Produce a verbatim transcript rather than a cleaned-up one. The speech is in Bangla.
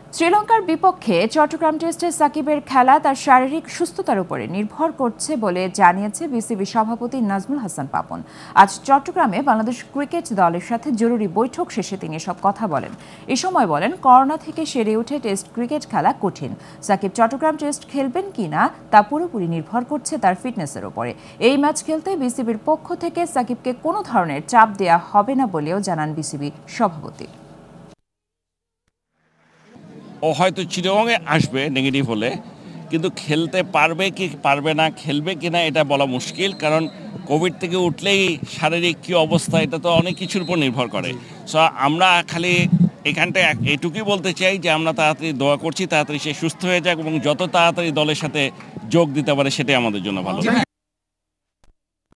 শ্রীলঙ্কার বিপক্ষে চট্টগ্রাম টেস্টে সাকিবের খেলা তার শারীরিক সুস্থতার উপরে নির্ভর করছে বলে জানিয়েছে বিসিবি সভাপতি নাজমুল হাসান পাপন। আজ চট্টগ্রামে বাংলাদেশ ক্রিকেট দলের সাথে জরুরি বৈঠক শেষে তিনি এসব কথা বলেন। এ সময় বলেন, করোনা থেকে সেরে উঠে টেস্ট ক্রিকেট খেলা কঠিন। সাকিব চট্টগ্রাম টেস্ট খেলবেন কিনা তা পুরোপুরি নির্ভর করছে তার ফিটনেসের উপরে। এই ম্যাচ খেলতে বিসিবির পক্ষ থেকে সাকিবকে কোনো ধরনের চাপ দেওয়া হবে না বলেও জানান বিসিবি সভাপতি। ও হয়তো চিটাগংয়ে আসবে নেগেটিভ হলে, কিন্তু খেলতে পারবে কি পারবে না, খেলবে কি না এটা বলা মুশকিল। কারণ কোভিড থেকে উঠলেই শারীরিক কী অবস্থা এটা তো অনেক কিছুর উপর নির্ভর করে। সো আমরা খালি এখানটায় এটুকুই বলতে চাই যে আমরা তাড়াতাড়ি দোয়া করছি তাড়াতাড়ি সে সুস্থ হয়ে যাক এবং যত তাড়াতাড়ি দলের সাথে যোগ দিতে পারে সেটাই আমাদের জন্য ভালো।